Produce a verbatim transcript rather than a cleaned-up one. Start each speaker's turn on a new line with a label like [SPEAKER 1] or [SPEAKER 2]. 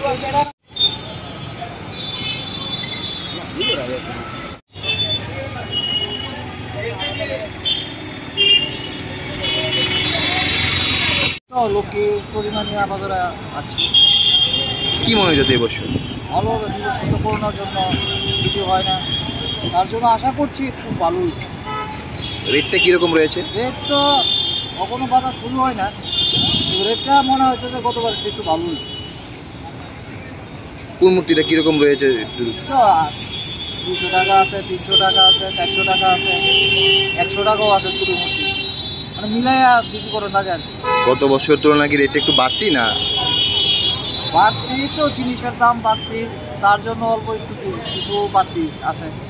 [SPEAKER 1] লোককে পরিমাণে বাজারে আছে।
[SPEAKER 2] কি মনে হয় এই বছর
[SPEAKER 1] ভালো হবে? নিজস্ব করোনার জন্য কিছু হয় না, তার জন্য আশা করছি খুব ভালোই।
[SPEAKER 2] রেটটা কীরকম রয়েছে?
[SPEAKER 1] রেট তো কখনো বাজার শুরু হয় না, রেটটা মনে হচ্ছে যে গতবার একটু ভালোই।
[SPEAKER 2] কোন মূর্তিটা কীরকম রয়েছে?
[SPEAKER 1] দুশো টাকা আছে, তিনশো টাকা আছে, চারশো টাকা আছে, একশো টাকাও আছে ছোটো মূর্তি, মানে মিলাইয়া বিক্রি করে না যায়।
[SPEAKER 2] গত বছর তুলনায় কি রেটটা একটু বাড়তি না?
[SPEAKER 1] বাড়তি তো, জিনিসের দাম বাড়তি, তার জন্য অল্প একটু কিছু বাড়তি আছে।